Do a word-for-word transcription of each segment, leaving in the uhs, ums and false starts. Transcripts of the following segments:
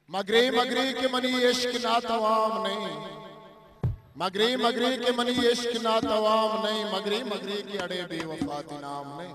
मगरी मगरी के मनी इश्क ना तवाम नहीं, मगरी मगरी के मनी इश्क ना तवाम नहीं, मगरी मगरी के अड़े बेवफाती नाम नहीं।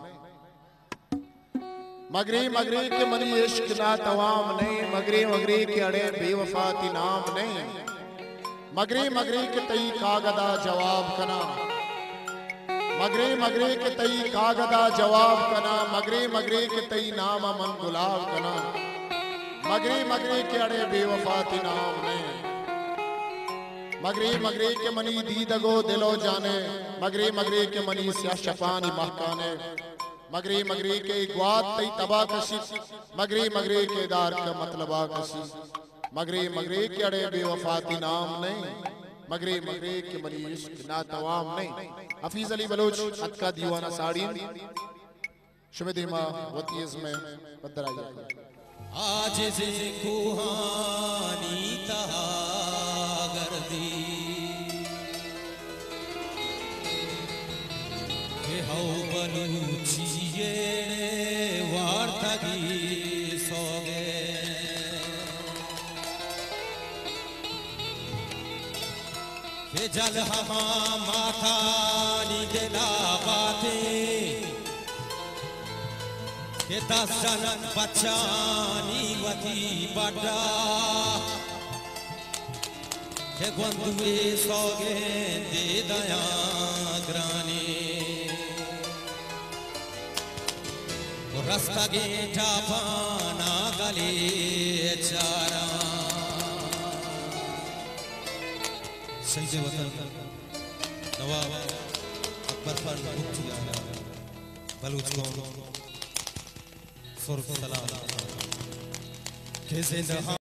मगरी मगरी के मनी इश्क ना तवाम नहीं, मगरी मगरी के अड़े बेवफाती नाम नहीं। मगरी मगरी के तई कागदा जवाब कना, मगरी मगरी के तई कागदा जवाब कना, मगरी मगरी के तई नाम मन गुलाब कना। मगरी मगरी के अड़े बेवफाती नाम नहीं, मगरी मगरी के मनी दीदगो दिलो जाने, मगरी मगरी के मनी स्या शपानी महकाने। मगरी मगरी के ग्वात तई तबा कशी, मगरी मगरी के दार का मतलबा कशी। मगरी मगरी के अड़े बेवफाती नाम नहीं, मगरी मगरी के मनी इश्क ना तवाम नहीं। हफीज अली बलोच अतका दीवाना साड़ी शुभदिमा वतीज में बदराई। आज से कुहानी तहागरदी के हौ बलूचिये वार्तगी सोगे के जल हमा माथा नी देला बाते के दस जनन बचानी वती बड़ा के गुंदुए सोगे दे दया ग्रानी रास्ता गेटा पाना गले चारा सही वतन नवाब अकबर पर बलूच कौन सलाम के